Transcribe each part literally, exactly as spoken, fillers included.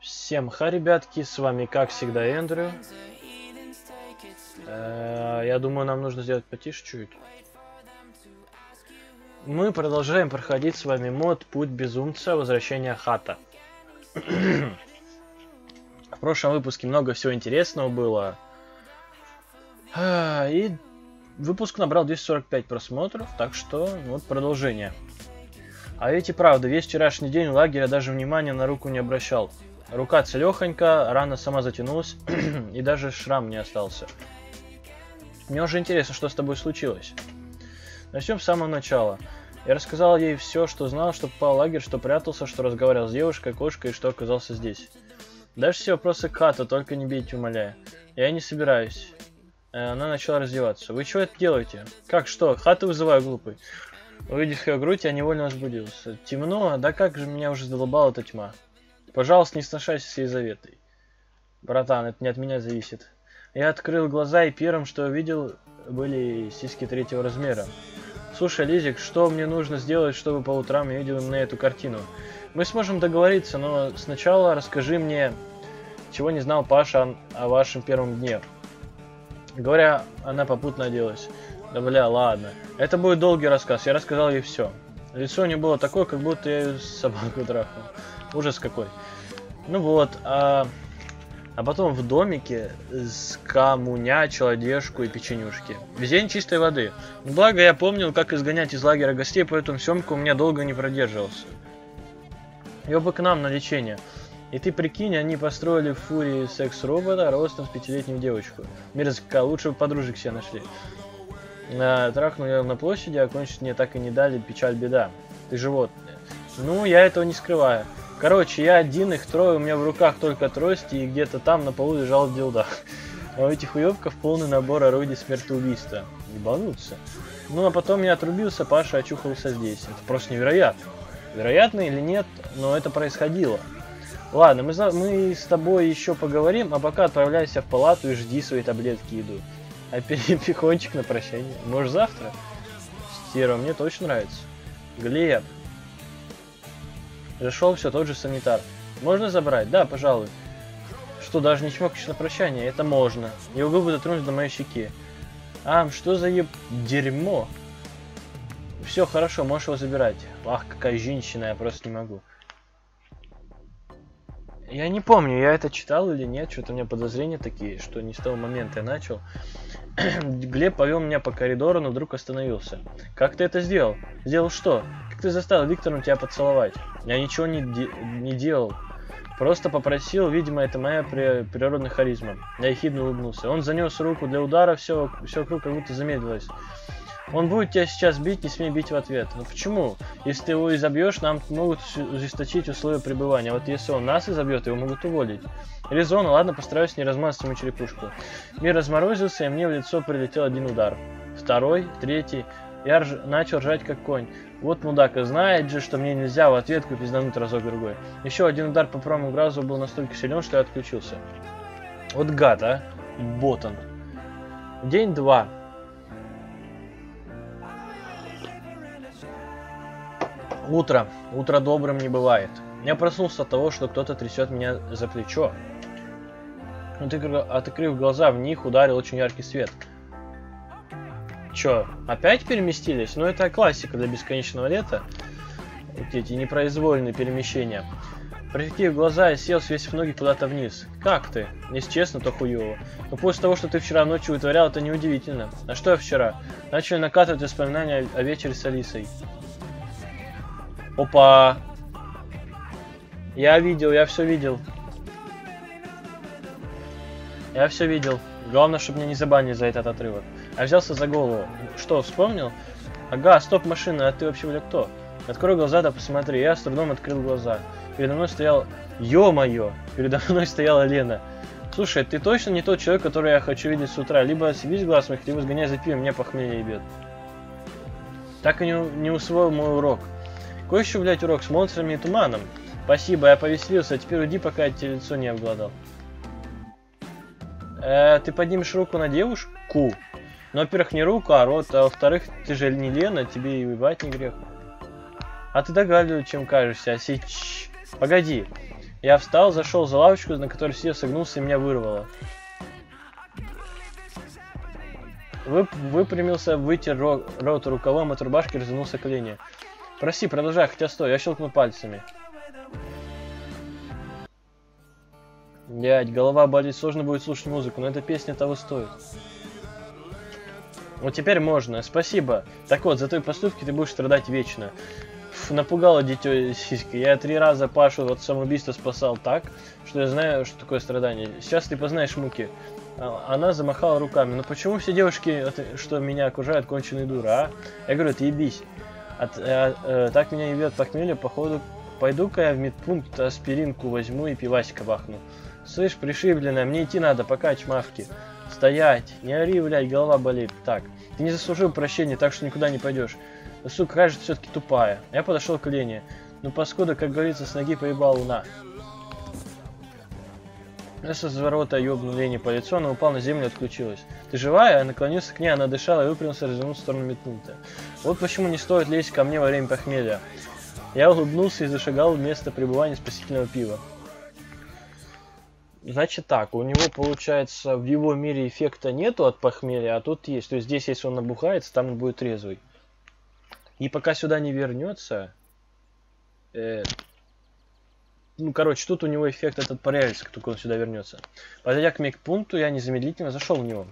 Всем ха, ребятки, с вами как всегда Эндрю. Э, я думаю, нам нужно сделать потише чуть. Мы продолжаем проходить с вами мод Путь Безумца. Возвращение Хата. В прошлом выпуске много всего интересного было. И выпуск набрал двести сорок пять просмотров, так что вот продолжение. А ведь и правда, весь вчерашний день лагеря даже внимания на руку не обращал. Рука целехонька, рана сама затянулась, и даже шрам не остался. Мне уже интересно, что с тобой случилось. Начнем с самого начала. Я рассказал ей все, что знал, что попал в лагерь, что прятался, что разговаривал с девушкой, кошкой и что оказался здесь. Дальше все вопросы к Хату, только не бейте, умоляю. Я не собираюсь. Она начала раздеваться. Вы чего это делаете? Как что? Хату вызываю, глупый. Увидев ее грудь, я невольно возбудился. Темно? Да как же меня уже задолбала эта тьма. Пожалуйста, не сношайся с Елизаветой. Братан, это не от меня зависит. Я открыл глаза, и первым, что увидел, были сиськи третьего размера. Слушай, Лизик, что мне нужно сделать, чтобы по утрам я видел именно эту картину? Мы сможем договориться, но сначала расскажи мне, чего не знал Паша о, о вашем первом дне. Говоря, она попутно оделась. Да бля, ладно. Это будет долгий рассказ, я рассказал ей все. Лицо у нее было такое, как будто я ее собаку трахнул. Ужас какой. Ну вот, а, а потом в домике скоммунячил одежку и печенюшки. Весь день чистой воды. Благо я помнил, как изгонять из лагеря гостей, поэтому Семка у меня долго не продерживался. Его бы к нам на лечение. И ты прикинь, они построили в Фурии секс-робота ростом с пятилетнюю девочку. Мерзко, лучше бы подружек себе нашли. А, трахнул я на площади, а кончить мне так и не дали, печаль беда. Ты животное. Ну, я этого не скрываю. Короче, я один, их трое, у меня в руках только трости, и где-то там на полу лежал дилда. А у этих уёбков полный набор орудий смертоубийства. Ебануться. Ну, а потом я отрубился, Паша очухался здесь. Это просто невероятно. Вероятно или нет, но это происходило. Ладно, мы, за... мы с тобой еще поговорим, а пока отправляйся в палату и жди свои таблетки иду. А перепихончик на прощание. Может, завтра? Стерва, мне точно нравится. Глеб. Зашел все тот же санитар. Можно забрать? Да, пожалуй. Что, даже не чмокаешь на прощание? Это можно. Его губы дотронулись до моей щеки. Ам, что за еб... дерьмо? Все хорошо, можешь его забирать. Ах, какая женщина, я просто не могу. Я не помню, я это читал или нет. Что-то у меня подозрения такие, что не с того момента я начал. Глеб повел меня по коридору, но вдруг остановился. Как ты это сделал? Сделал что? Как ты заставил Виктора тебя поцеловать? Я ничего не, де не делал. Просто попросил, видимо, это моя при природная харизма. Я ехидно улыбнулся. Он занес руку для удара, все, все вокруг как будто замедлилось. Он будет тебя сейчас бить, не смей бить в ответ. Ну почему? Если ты его изобьешь, нам могут ужесточить условия пребывания. А вот если он нас изобьет, его могут уволить. Резонно, ладно, постараюсь не размазать ему черепушку. Мир разморозился, и мне в лицо прилетел один удар. Второй, третий. Я рж... начал ржать как конь. Вот мудак, и знает же, что мне нельзя в ответку пиздануть разок-другой. Еще один удар по правому глазу был настолько силен, что я отключился. Вот гад, а? Ботан. День два. Утро. Утро добрым не бывает. Я проснулся от того, что кто-то трясет меня за плечо. Открыв глаза, в них ударил очень яркий свет. Чё, опять переместились? Ну это классика для бесконечного лета. Вот эти непроизвольные перемещения. Прикрыв глаза, я сел, свесив ноги куда-то вниз. Как ты? Если честно, то хуёво. Но после того, что ты вчера ночью вытворял, это неудивительно. А что я вчера? Начали накатывать воспоминания о вечере с Алисой. Опа! Я видел, я все видел. Я все видел. Главное, чтобы меня не забанили за этот отрывок. Я взялся за голову. Что, вспомнил? Ага, стоп, машина, а ты вообще, бля, кто? Открой глаза, да посмотри. Я с трудом открыл глаза. Передо мной стоял... Ё-моё! Передо мной стояла Лена. Слушай, ты точно не тот человек, который я хочу видеть с утра? Либо съебись глаз моих, либо сгоняй за пивом, меня похмелье ебет. Так и не, не усвоил мой урок. Какой еще, блядь, урок с монстрами и туманом? Спасибо, я повеселился, а теперь уйди, пока я тебе лицо не обгладал. Э, ты поднимешь руку на девушку? Ну, во-первых, не руку, а рот, а во-вторых, ты же не Лена, тебе и убивать не грех. А ты догадливый, чем кажешься, а сич... Погоди, Я встал, зашел за лавочку, на которой сидел, согнулся и меня вырвало. Вып выпрямился, вытер ро рот рукавом от рубашки, развернулся к Лене. Прости, продолжай, хотя стой, я щелкнул пальцами. Дядь, голова болит, сложно будет слушать музыку, но эта песня того стоит. Вот теперь можно, спасибо. Так вот, за твои поступки ты будешь страдать вечно. Фу, напугало дитё сиська. Я три раза Пашу от самоубийства спасал так, что я знаю, что такое страдание. Сейчас ты познаешь муки. Она замахала руками. Но почему все девушки, что меня окружают, конченые дуры, а? Я говорю, ты ебись. От, а, а, так меня ебет похмелье, походу, пойду-ка я в медпункт аспиринку возьму и пивасика бахну. Слышь, пришибленная, мне идти надо, пока чмавки. Стоять, не ори, блядь, голова болит. Так, ты не заслужил прощения, так что никуда не пойдешь. Но, сука, кажется, все-таки тупая. Я подошел к Лене. Ну, паскуда, как говорится, с ноги поебал луна. Я со зворота ёбнул Лене по лицу, она упала на землю и отключилась. Ты живая? Я наклонился к ней, она дышала и выпрямился, развернулся в сторону метнута. Вот почему не стоит лезть ко мне во время похмелья. Я улыбнулся и зашагал в место пребывания спасительного пива. Значит так, у него, получается, в его мире эффекта нету от похмелья, а тут есть. То есть здесь, если он набухается, там он будет трезвый. И пока сюда не вернется... Э, ну, короче, тут у него эффект этот проявится, как только он сюда вернется. Подойдя к медпункту, я незамедлительно зашел в него.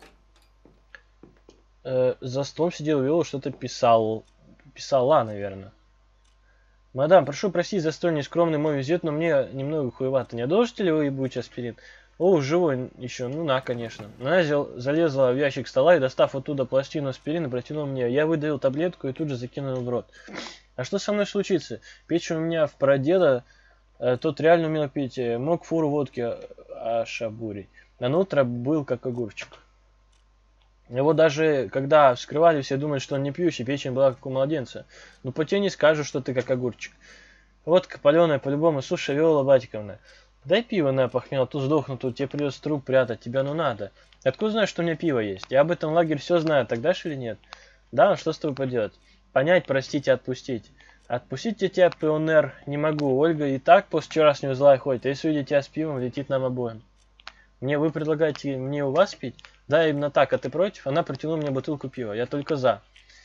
Э, за столом сидел Виола, что-то писал. Писала, наверное. Мадам, прошу простить за столь нескромный мой визит, но мне немного хуевато. Не одолжите ли вы ебучий аспирин? О, живой еще. Ну на, конечно. Она взял, залезла в ящик стола и, достав оттуда пластину аспирина, протянула мне. Я выдавил таблетку и тут же закинул в рот. А что со мной случится? Печень у меня в прадеда, э, тот реально умел пить. Э, мог фуру водки ошабурить. А на утро был как огурчик. Его даже, когда вскрывали, все думали, что он не пьющий, печень была как у младенца. Ну, по тебе не скажу, что ты как огурчик. Водка паленая по-любому. Слушай, Виола Батиковна, дай пиво на похмел, тут сдохну, тут тебе придется труп прятать, тебя ну надо. Откуда знаешь, что у меня пиво есть? Я об этом лагерь все знаю, так дашь или нет? Да, ну что с тобой поделать? Понять, простить и отпустить. Отпустить я тебя, пионер, не могу. Ольга и так после вчерашнего зла ходит, а если увидит тебя с пивом, летит нам обоим. Мне вы предлагаете мне у вас пить? Да, именно так, а ты против? Она протянула мне бутылку пива, я только за.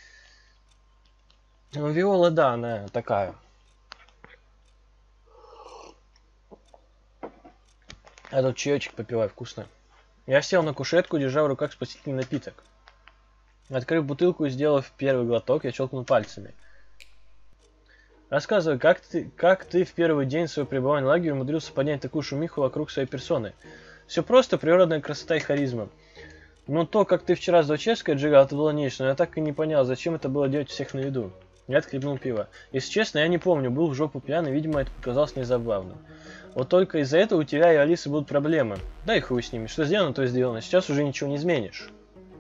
Ну, Виола, да, она такая. А тут чаечек попивай, вкусно. Я сел на кушетку, держа в руках спасительный напиток. Открыв бутылку и сделав первый глоток, я щелкнул пальцами. Рассказывай, как ты, как ты в первый день своего пребывания в лагере умудрился поднять такую шумиху вокруг своей персоны? Все просто, природная красота и харизма. Но то, как ты вчера с Дочевской отжигал, это было нечто, но я так и не понял, зачем это было делать всех на виду. Я отхлебнул пиво. Если честно, я не помню, был в жопу пьяный, видимо, это показалось незабавным. Вот только из-за этого у тебя и Алисы будут проблемы. Да и хуй с ними, что сделано, то сделано, сейчас уже ничего не изменишь.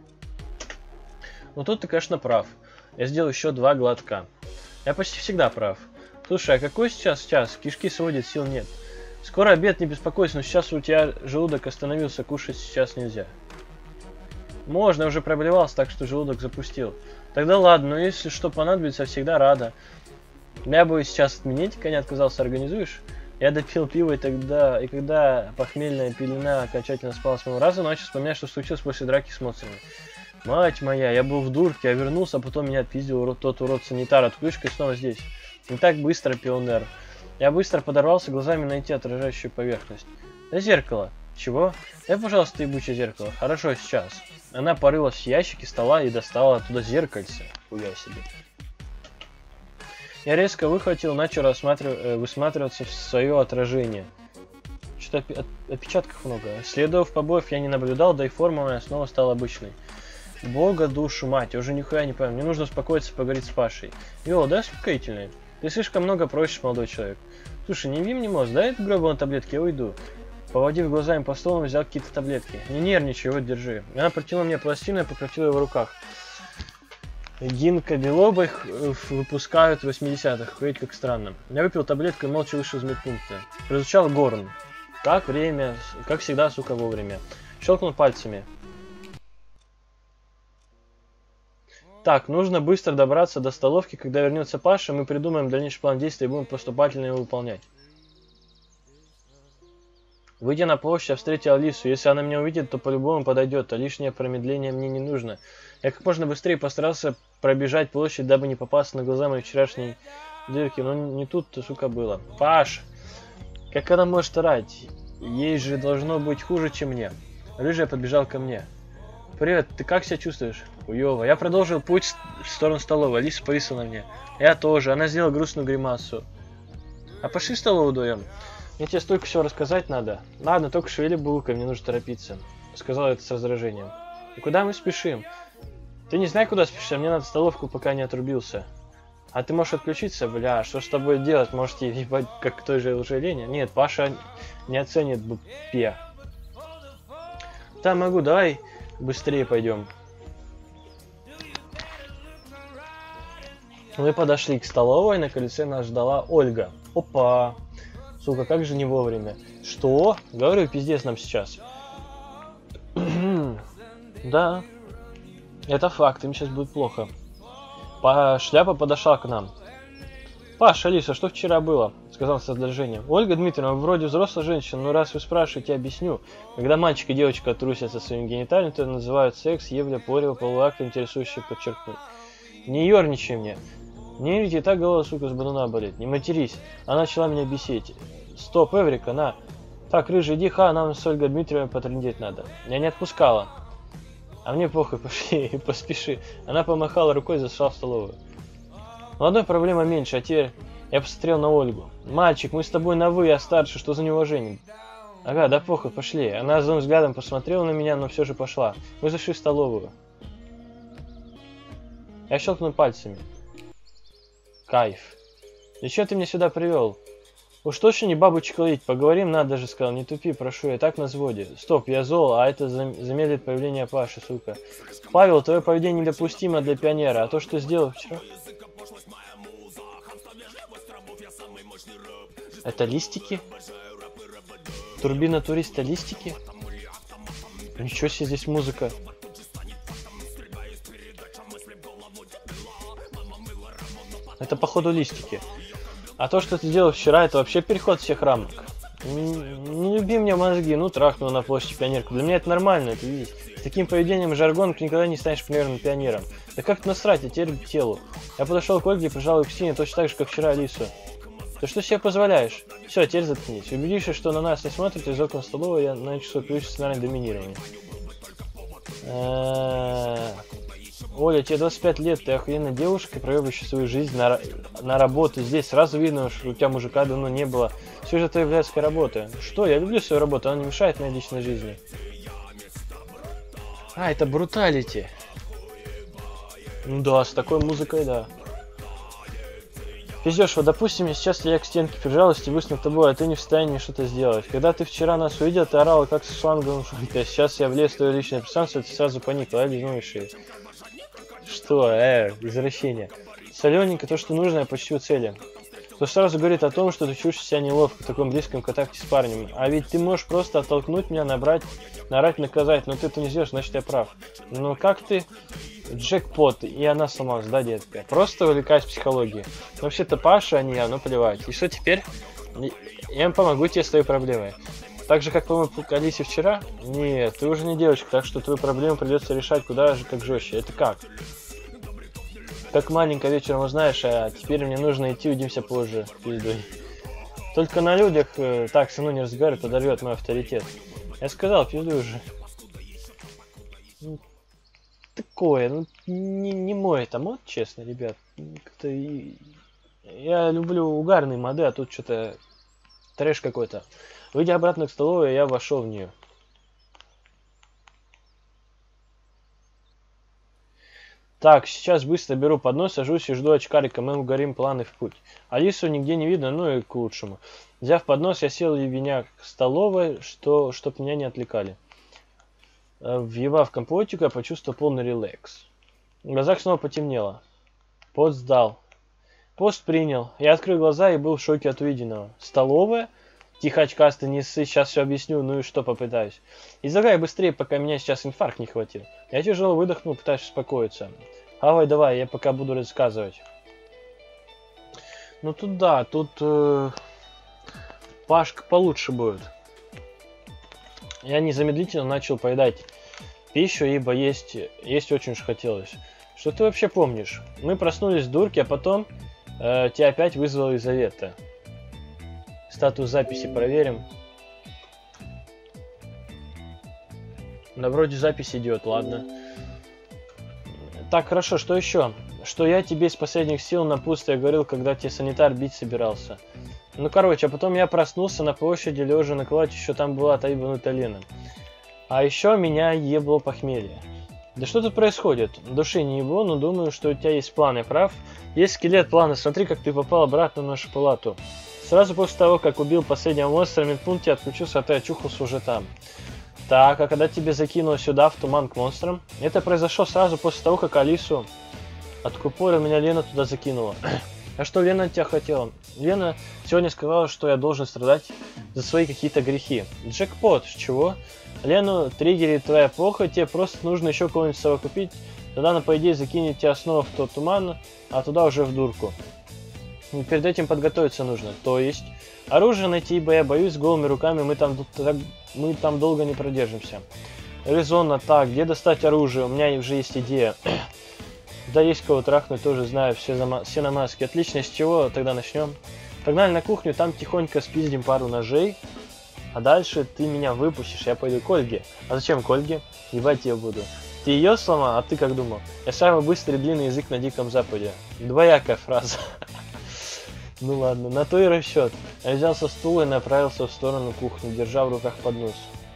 Ну тут ты, конечно, прав. Я сделал еще два глотка. Я почти всегда прав. Слушай, а какой сейчас час? Кишки сводят, сил нет. Скоро обед, не беспокойся, но сейчас у тебя желудок остановился, кушать сейчас нельзя. Можно, я уже проблевался, так что желудок запустил. Тогда ладно, но если что понадобится, всегда рада. Я бы сейчас отменить, коня отказался, организуешь? Я допил пиво, и тогда, и когда похмельная пелена окончательно спала с моего раза, начал вспоминать, что случилось после драки с моцами. Мать моя, я был в дурке, я вернулся, а потом меня отпиздил урод, тот урод-санитар, отключка и снова здесь. Не так быстро, пионер. Я быстро подорвался, глазами найти отражающую поверхность. Да зеркало. Чего? Дай, пожалуйста, ебучее зеркало. Хорошо, сейчас. Она порылась в ящике стола и достала оттуда зеркальце. Хуя себе. Я резко выхватил, начал рассматрив... э, высматриваться в свое отражение. Что-то опи... опечатков много. Следов побоев я не наблюдал, да и форма моя снова стала обычной. Бога душу мать, я уже нихуя не понимаю. Мне нужно успокоиться, поговорить с Пашей. Йо, да, успокоительный. Ты слишком много просишь, молодой человек. Слушай, не ви мне мозг, дай эту гробу на таблетки, я уйду. Поводив глазами по столу, взял какие-то таблетки. Не нервничай, вот держи. Она протянула мне пластину и покрутила его в руках. Гинка Белобых выпускают в восьмидесятых. Ведь как странно. Я выпил таблетку и молча вышел из медпункта. Прозвучал горн. Как время, как всегда, сука, вовремя. Щелкнул пальцами. Так, нужно быстро добраться до столовки. Когда вернется Паша, мы придумаем дальнейший план действий и будем поступательно его выполнять. Выйдя на площадь, я встретил Алису. Если она меня увидит, то по-любому подойдет, а лишнее промедление мне не нужно. Я как можно быстрее постарался пробежать площадь, дабы не попасться на глаза моей вчерашней дырки, но не тут-то, сука, было. Паш, как она может орать? Ей же должно быть хуже, чем мне. Рыжая подбежал ко мне. Привет, ты как себя чувствуешь? Хуёво. Я продолжил путь в сторону столовой. Алиса повисла на мне. Я тоже. Она сделала грустную гримасу. А пошли в столовую вдвоем. Мне тебе столько всего рассказать надо. Ладно, только шевели булкой, мне нужно торопиться. Сказал это с раздражением. И куда мы спешим? Ты не знаешь, куда спешишь, а мне надо в столовку, пока не отрубился. А ты можешь отключиться? Бля, что с тобой делать? Можете ебать, как той же лжелене? Нет, Паша не оценит б***е. Да, могу, давай быстрее пойдем. Мы подошли к столовой, на крыльце нас ждала Ольга. Опа! Сука, как же не вовремя. Что? Говорю, пиздец нам сейчас. Да. Это факт, им сейчас будет плохо. Па Шляпа подошла к нам. Паш, Алиса, что вчера было? Сказал с раздражением. Ольга Дмитриевна, вы вроде взрослая женщина, но раз вы спрашиваете, объясню. Когда мальчик и девочка трусятся своим гениталием, то называют секс, евля, порево, полуакт, интересующий подчеркнуть. Не ерничай мне. Не видите, так голова, сука, с бодуна болит. Не матерись. Она начала меня бесить. Стоп, Эврика, на. Так, рыжий, иди, ха, нам с Ольгой Дмитриевной потрындеть надо. Я не отпускала. А мне похуй, пошли, поспеши. Она помахала рукой и зашла в столовую. Ну, одной проблема меньше, а теперь я посмотрел на Ольгу. Мальчик, мы с тобой на вы, я старше, что за неуважение? Ага, да похуй, пошли. Она злым взглядом посмотрела на меня, но все же пошла. Мы зашли в столовую. Я щелкнул пальцами. Кайф. И чё ты меня сюда привел? Уж точно не бабочка лить, поговорим надо же, сказал, не тупи, прошу, я так на взводе. Стоп, я зол, а это замедлит появление Паши, сука. Павел, твое поведение недопустимо для пионера, а то, что сделал вчера... Это листики? Турбина туриста листики? Ничего себе, здесь музыка. Это походу листики. А то, что ты делал вчера, это вообще переход всех рамок. Не, не люби мне мозги, ну трахнул на площади пионерку. Для меня это нормально, это видишь. С таким поведением жаргон ты никогда не станешь примерным пионером. Да как насрать, а теперь к телу. Я подошел к Ольге и прижал ее к стене точно так же, как вчера Алису. Ты что себе позволяешь? Все, теперь заткнись. Убедившись, что на нас не смотрят, из окон столовой я на часов плюс сценарий доминирования. Оля, тебе двадцать пять лет, ты охуенная девушка, проебывающая свою жизнь на, на работу. Здесь сразу видно, что у тебя мужика давно не было. Все же это является работой. Что? Я люблю свою работу, она не мешает моей личной жизни. А, это бруталити. Ну да, с такой музыкой, да. Пиздешь, вот допустим, сейчас я к стенке прижалась и высунул тобой, а ты не в состоянии что-то сделать. Когда ты вчера нас увидел, ты орала как с шлангом, а сейчас я влез в твое личное пространство, ты сразу поникла, лизнул шею. Что, э, извращение. Солененько, то, что нужно, я почти у цели. То сразу говорит о том, что ты чувствуешь себя неловко в таком близком контакте с парнем. А ведь ты можешь просто оттолкнуть меня, набрать, наорать, наказать, но ты это не сделаешь, значит я прав. Но как ты... Джекпот, и она сломалась, да, детка? Просто увлекаюсь психологией. Вообще-то Паша, а не я, ну плевать. И что теперь? Я помогу тебе с твоей проблемой. Так же, как по-моему, к Алисе вчера? Нет, ты уже не девочка, так что твою проблему придется решать куда же как жестче. Это как? Как маленько вечером узнаешь, а теперь мне нужно идти, увидимся позже. Пиздой. Только на людях э, так со мной не разговаривать, подорвет мой авторитет. Я сказал, пиздуй уже. Такое, ну не, не мой это мод, честно, ребят. Как-то и... Я люблю угарные моды, а тут что-то трэш какой-то. Выйдя обратно к столовой, я вошел в нее. Так, сейчас быстро беру поднос, сажусь и жду очкарика, мы угорим планы в путь. Алису нигде не видно, ну и к лучшему. Взяв поднос, я сел ебеня к столовой, что, чтоб меня не отвлекали. Въебав компотику, я почувствовал полный релакс. В глазах снова потемнело. Пост сдал. Пост принял. Я открыл глаза и был в шоке от увиденного. Столовая? Тихо, очкастый, не ссы, сейчас все объясню, ну и что попытаюсь. Излагай быстрее, пока меня сейчас инфаркт не хватил. Я тяжело выдохнул, пытаясь успокоиться. Давай, давай, я пока буду рассказывать. Ну тут да, тут э, Пашка получше будет. Я незамедлительно начал поедать пищу, ибо есть, есть очень уж хотелось. Что ты вообще помнишь? Мы проснулись в дурке, а потом э, тебя опять вызвала Елизавета. Статус записи проверим. Да вроде запись идет, ладно. Так, хорошо, что еще? Что я тебе из последних сил напутствие говорил, когда тебе санитар бить собирался. Ну, короче, а потом я проснулся на площади, лежа на кровати, еще там была та ебанутая Лена. А еще меня ебло похмелье. Да что тут происходит? Души не ебло, но думаю, что у тебя есть план, я прав? Есть скелет плана, смотри, как ты попал обратно в нашу палату. Сразу после того, как убил последнего монстра, медпункте отключился, а ты очухался уже там. Так, а когда тебе закинуло сюда, в туман к монстрам? Это произошло сразу после того, как Алису откупорил, меня Лена туда закинула. А что Лена от тебя хотела? Лена сегодня сказала, что я должен страдать за свои какие-то грехи. Джекпот, с чего? Лену триггерит твоя похоть, тебе просто нужно еще кого-нибудь совокупить, тогда она, по идее, закинет тебя снова в тот туман, а туда уже в дурку. И перед этим подготовиться нужно, то есть оружие найти, ибо я боюсь, с голыми руками мы там, мы там долго не продержимся. Резонно, так, где достать оружие? У меня уже есть идея. Да, есть кого трахнуть, тоже знаю, все, зама... все на маске. Отлично, с чего тогда начнем? Погнали на кухню, там тихонько спиздим пару ножей. А дальше ты меня выпустишь, я пойду к Ольге. А зачем к Ольге? Ебать я буду. Ты ее сломал, а ты как думал? Я самый быстрый длинный язык на Диком Западе. Двоякая фраза. Ну ладно, на то и расчет. Я взял со стула и направился в сторону кухни, держа в руках поднос.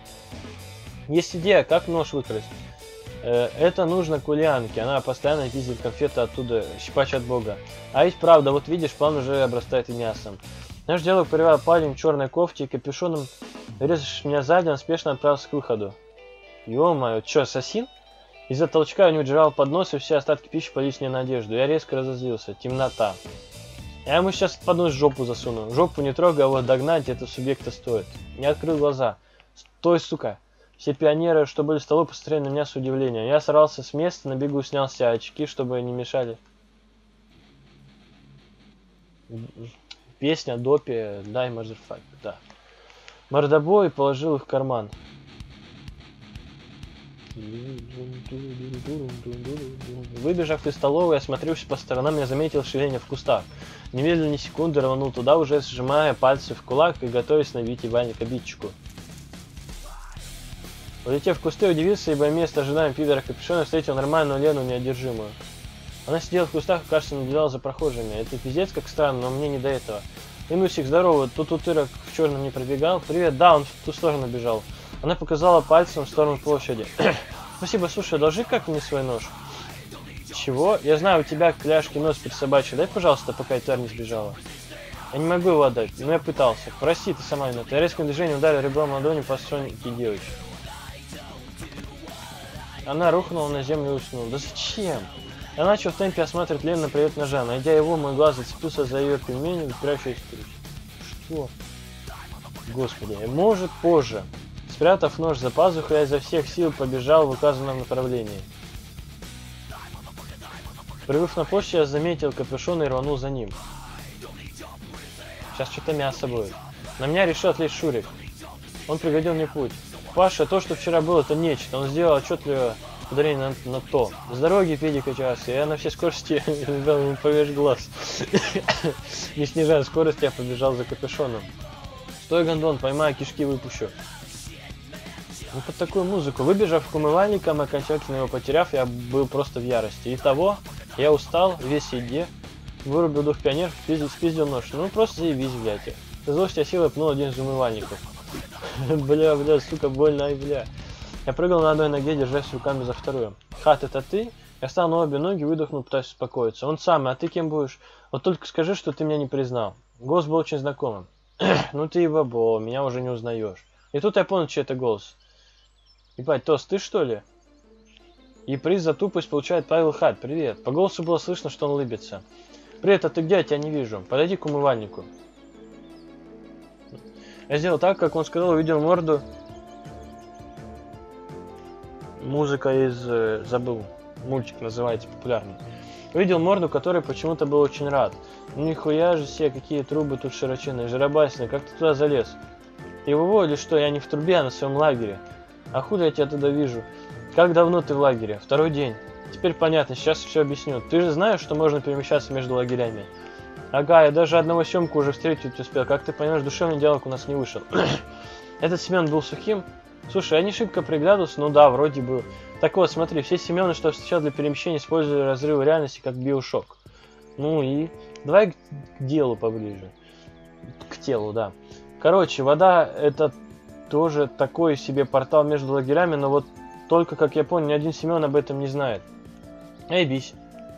Есть идея, как нож выкрасть. Это нужно к Ульянке, она постоянно пиздит конфеты оттуда, щипач от бога. А ведь правда, вот видишь, план уже обрастает и мясом. Наш диалог прервал парень в черной кофте и капюшоном, резавший меня сзади, он спешно отправился к выходу. Ё-моё, чё, ассасин? Из-за толчка я не удержал поднос, и все остатки пищи полились мне на одежду. Я резко разозлился. Темнота. Я ему сейчас поднос в жопу засуну. Жопу не трогай, а вот догнать это субъекта стоит. Не открыл глаза. Стой, сука. Все пионеры, что были в столу, посмотрели на меня с удивлением. Я сорвался с места, на бегу снял все очки, чтобы не мешали. Песня Допи, дай мазерфак, да. Мордобой положил их в карман. Выбежав из столовой, осмотревшись по сторонам, я заметил шевеление в кустах. Немедленно ни секунды рванул туда, уже сжимая пальцы в кулак и готовясь набить ебальник обидчику. Улетев в кусты, удивился, ибо вместо ожидаемого пидора капюшона встретил нормальную Лену неодержимую. Она сидела в кустах и, кажется, наблюдала за прохожими. Это пиздец как странно, но мне не до этого. Инусик, здорово, тут утырок в черном не пробегал. Привет, да, он в ту сторону бежал. Она показала пальцем в сторону площади. Спасибо, слушай, одолжи как мне свой нож. Чего? Я знаю, у тебя кляшки нос присобачил. Дай, пожалуйста, пока эта тварь не сбежала. Я не могу его отдать, но я пытался. Прости, ты сама виновата. Я резким движением ударил ребром ладони по стронке девочки. Она рухнула на землю и уснула. Да зачем? Я начал в темпе осматривать Лену на привет ножа. Найдя его, мой глаз зацепился за ее пельмени, выпирающую из. Что? Господи, может позже. Спрятав нож за пазуху, я изо всех сил побежал в указанном направлении. Прибыв на площадь, я заметил капюшон и рванул за ним. Сейчас что-то мясо будет. На меня решил отвлечь Шурик. Он преградил мне путь. Паша, то, что вчера было, это нечто. Он сделал отчетливое ударение на, на то. С дороги, педика час. Я на всей скорости дал ему поверх глаз. Не снижая скорость, я побежал за капюшоном. Стой, гондон, поймаю, кишки выпущу. Ну, под такую музыку. Выбежав к умывальникам, окончательно его потеряв, я был просто в ярости. Итого, я устал, весь в еде, вырубил двух пионеров, спиздил, спиздил нож. Ну, просто заебись, блядь. Со злости я силой пнул один из умывальников. Бля, бля, сука, больно, ай, бля. Я прыгал на одной ноге, держась руками за вторую. Хат, это ты? Я встал на обе ноги, выдохнул, пытаясь успокоиться. Он самый, а ты кем будешь? Вот только скажи, что ты меня не признал. Голос был очень знакомым. Ну ты и бабо, меня уже не узнаешь. И тут я понял, чей это голос. Ебать, Тос, ты что ли? И приз за тупость получает Павел Хат. Привет. По голосу было слышно, что он улыбится. Привет, а ты где? Я тебя не вижу. Подойди к умывальнику. Я сделал так, как он сказал, увидел морду. Музыка из... Э, забыл. Мультик называется популярный. Увидел морду, который почему-то был очень рад. Ну нихуя же себе, какие трубы тут широченные, жиробасины. Как ты туда залез? Его или что, я не в трубе, а на своем лагере. А худо я тебя туда вижу. Как давно ты в лагере? Второй день. Теперь понятно, сейчас все объясню. Ты же знаешь, что можно перемещаться между лагерями? Ага, я даже одного Семку уже встретить успел. Как ты понимаешь, душевный диалог у нас не вышел. Этот Семен был сухим. Слушай, я не шибко приглядывался, ну да, вроде бы. Так вот, смотри, все Семены, что встречал для перемещения, использовали разрывы реальности как биошок. Ну и давай к делу поближе. К телу, да. Короче, вода это тоже такой себе портал между лагерями, но вот только, как я понял, ни один Семен об этом не знает. Эй, бись.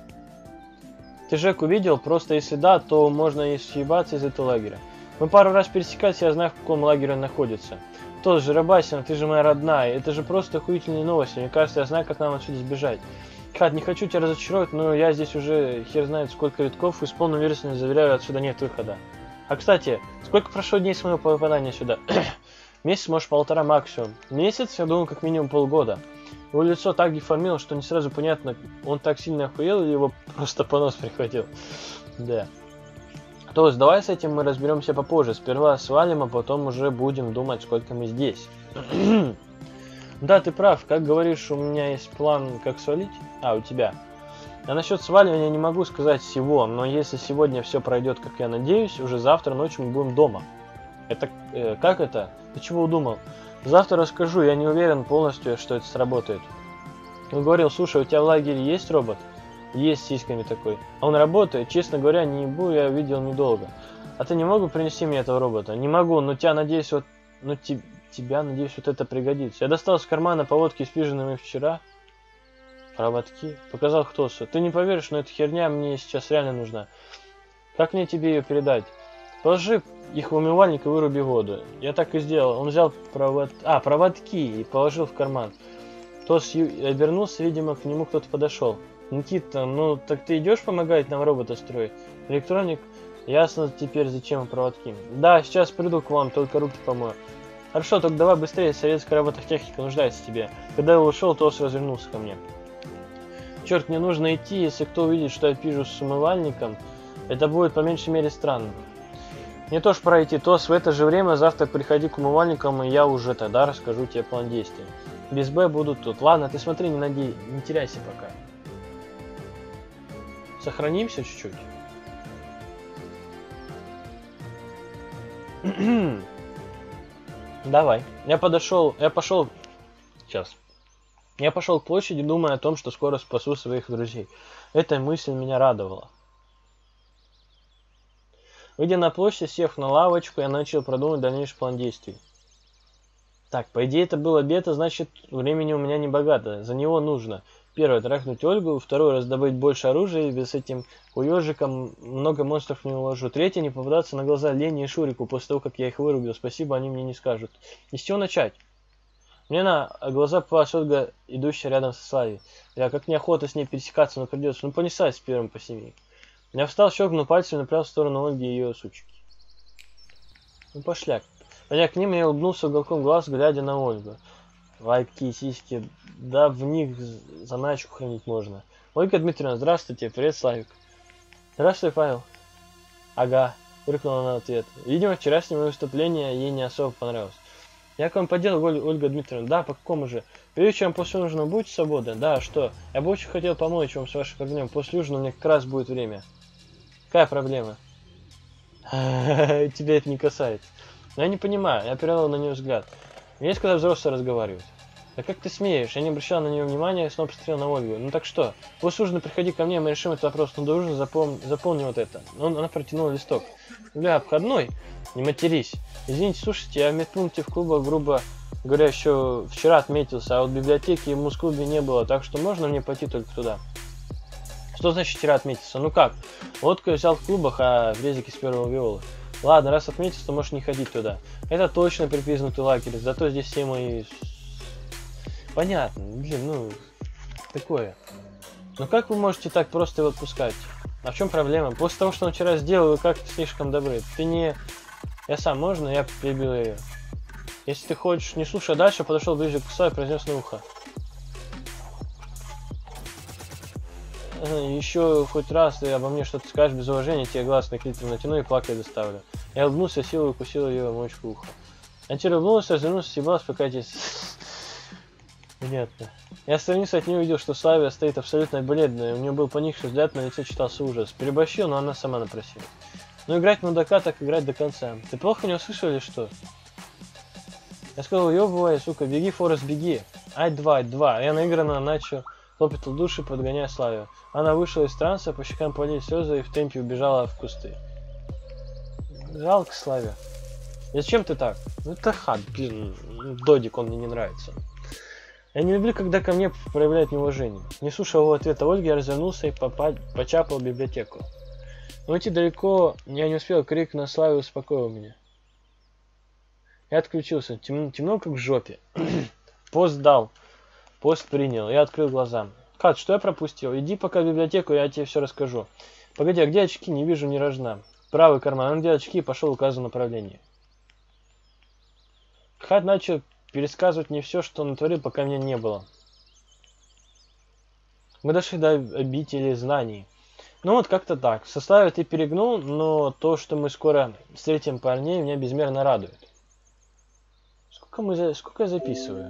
Ты Жеку видел? Просто если да, то можно и съебаться из этого лагеря. Мы пару раз пересекались, я знаю, в каком лагере он находится. Тот же Рабасина, ты же моя родная. Это же просто охуительные новости. Мне кажется, я знаю, как нам отсюда сбежать. Хат, не хочу тебя разочаровать, но я здесь уже хер знает сколько витков и с полной уверенностью заверяю, отсюда нет выхода. А кстати, сколько прошло дней с моего попадания сюда? Месяц, может, полтора максимум. Месяц, я думаю, как минимум полгода. Его лицо так деформировано, что не сразу понятно, он так сильно охуел или его просто понос прихватил. Да. То есть давай с этим мы разберемся попозже. Сперва свалим, а потом уже будем думать, сколько мы здесь. Да, ты прав. Как говоришь, у меня есть план, как свалить. А, у тебя. А насчет сваливания не могу сказать всего, но если сегодня все пройдет, как я надеюсь, уже завтра ночью мы будем дома. Это... Э, как это? Ты чего удумал? Завтра расскажу, я не уверен полностью, что это сработает. Он говорил, слушай, у тебя в лагере есть робот? Есть с сиськами такой. А он работает? Честно говоря, не ебу, я видел недолго. А ты не мог бы принести мне этого робота? Не могу, но тебя, надеюсь, вот... Ну, te... тебя, надеюсь, вот это пригодится. Я достал из кармана поводки, спиженные вчера. Проводки. Показал Хтосу. Ты не поверишь, но эта херня мне сейчас реально нужна. Как мне тебе ее передать? Положи их в умывальник и выруби воду. Я так и сделал. Он взял провод... а, проводки и положил в карман. Тос обернулся, видимо, к нему кто-то подошел. Никита, ну так ты идешь помогать нам робота строить? Электроник, ясно теперь зачем проводки. Да, сейчас приду к вам, только руки помою. Хорошо, только давай быстрее, советская робототехника нуждается в тебе. Когда я ушел, Тос развернулся ко мне. Черт, мне нужно идти, если кто увидит, что я пижу с умывальником, это будет по меньшей мере странно. Мне тоже пора идти, Тос, в это же время завтра приходи к умывальникам, и я уже тогда расскажу тебе план действий. Без Б будут тут. Ладно, ты смотри, не надей, не теряйся пока. Сохранимся чуть-чуть. Давай. Я подошел, я пошел. Сейчас. Я пошел к площади, думая о том, что скоро спасу своих друзей. Эта мысль меня радовала. Выйдя на площадь, сев на лавочку, я начал продумывать дальнейший план действий. Так, по идее это был обед, а значит времени у меня не богато. За него нужно. Первое, трахнуть Ольгу. Второе, раздобыть больше оружия. И без этим уежиком много монстров не уложу. Третье, не попадаться на глаза Лене и Шурику после того, как я их вырубил. Спасибо, они мне не скажут. И с чего начать? Мне на глаза попалась Ольга, идущая рядом со Славей. Я как неохота с ней пересекаться, но придется. Ну понеслась первым по семье. Я встал, щелкнул пальцем и направил в сторону Ольги и ее сучки. Ну пошляк. Подойдя к ним, я улыбнулся уголком глаз, глядя на Ольгу. Лайки, сиськи, да в них заначку хранить можно. Ольга Дмитриевна, здравствуйте, привет, Славик. Здравствуй, Павел. Ага, рыкнула она в ответ. Видимо, вчерашнее выступление ей не особо понравилось. Я к вам по делу, Ольга Дмитриевна. Да, по какому же? Вечером после ужина будете свободны? Да, что? Я бы очень хотел помочь вам с вашим проблемой. После ужина у меня как раз будет время. Какая проблема? Тебя это не касается. Но я не понимаю, я перевел на нее взгляд. Есть, когда взрослые разговаривают. Да как ты смеешь? Я не обращал на нее внимания, снова посмотрел на Ольгу. Ну так что? После ужина приходи ко мне, мы решим этот вопрос. Ну до ужина запом... запомни вот это. Он, она протянула листок. Бля, обходной? Не матерись. Извините, слушайте, я в медпункте в клубах, грубо говоря, еще вчера отметился, а вот в библиотеке и в мусклубе не было, так что можно мне пойти только туда? Что значит вчера отметился? Ну как? Водку я взял в клубах, а в резике с первого виола. Ладно, раз отметился, то можешь не ходить туда. Это точно припизнутый лагерь, зато здесь все мои... Понятно, блин, ну... Такое. Ну как вы можете так просто его отпускать? А в чем проблема? После того, что он вчера сделал, вы как-то слишком добры. Ты не... Я сам, можно? Я перебил ее. Если ты хочешь, не слушай дальше, подошел ближе к Славе и произнес на ухо. Еще хоть раз ты обо мне что-то скажешь без уважения, тебе глаз на клитор натяну и плакать доставлю. Я улыбнулся, силой укусил ее мочку уха. Я теперь улыбнулся, развернулся, съебалась, пока здесь... Понятно. Я страницы от нее увидел, что Славия стоит абсолютно бледная. У нее был поникший взгляд, на лице читался ужас. Переборщил, но она сама напросила. Ну играть мудака, так играть до конца. Ты плохо не услышал или что? Я сказал, ёбывай, сука, беги, Форест, беги. Ай два, ай два. Я наигранно начал хлопать в душе, подгоняя Славию. Она вышла из транса, по щекам полили слезы и в темпе убежала в кусты. Жалко Славия. Зачем ты так? Ну это хат, блин, Додик, он мне не нравится. Я не люблю, когда ко мне проявляют неуважение. Не слушая его ответа Ольги, я развернулся и почапал в библиотеку. Но идти далеко я не успел, крик на Славе успокоил меня. Я отключился, темно, темно как в жопе. Пост дал, пост принял, я открыл глаза. Хат, что я пропустил? Иди пока в библиотеку, я тебе все расскажу. Погоди, а где очки? Не вижу, не рожна. Правый карман, а где очки? Пошел в указанном направлении. Хат начал пересказывать мне все, что он натворил, пока меня не было. Мы дошли до обители знаний. Ну вот как-то так. Со Славой ты перегнул, но то, что мы скоро встретим парней, меня безмерно радует. Сколько, мы за... Сколько я записываю?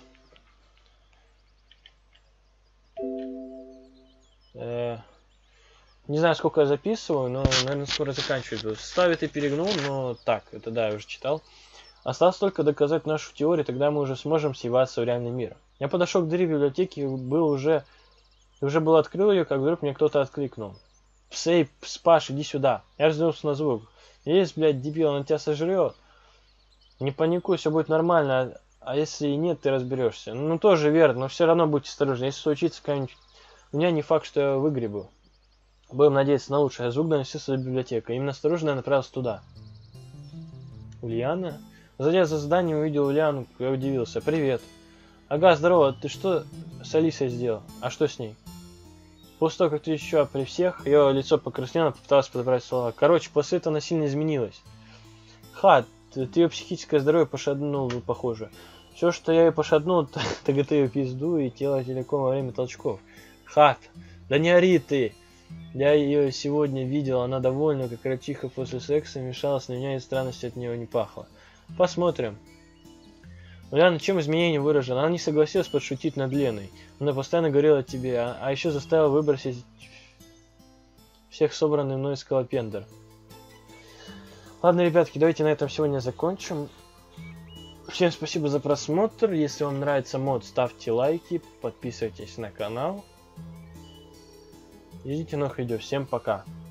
Э... Не знаю, сколько я записываю, но, наверное, скоро заканчиваю. Со Славой ты перегнул, но так, это да, я уже читал. Осталось только доказать нашу теорию, тогда мы уже сможем съебаться в реальный мир. Я подошел к двери библиотеки, был уже, уже был открыл ее, как вдруг мне кто-то откликнул. Псей, Спаш, иди сюда. Я развернулся на звук. Есть, блядь, дебил, он тебя сожрет. Не паникуй, все будет нормально, а, а если и нет, ты разберешься. Ну, тоже верно, но все равно будьте осторожны. Если случится какая-нибудь... У меня не факт, что я выгребу. Будем надеяться на лучшее. Звук донесся до библиотеки. Именно осторожно я направился туда. Ульяна? Зайдя за здание, увидел Ульяну, я удивился. Привет. Ага, здорово, ты что с Алисой сделал? А что с ней? После того, как ты еще при всех, ее лицо покраснело, попыталась подобрать слова. Короче, после этого она сильно изменилась. Ха, ты, ты ее психическое здоровье пошатнул, похоже. Все, что я ее пошатнул, так это ее пизду и тело целиком во время толчков. Хат, да не ори ты. Я ее сегодня видел, она довольна, как рачиха после секса, мешалась на меня, и странности от нее не пахло. Посмотрим. Ульяна, чем изменение выражено? Она не согласилась подшутить над Леной. Она постоянно говорила тебе, а, а еще заставила выбросить всех собранный мной скалопендр. Ладно, ребятки, давайте на этом сегодня закончим. Всем спасибо за просмотр. Если вам нравится мод, ставьте лайки, подписывайтесь на канал. Ждите новых видео. Всем пока.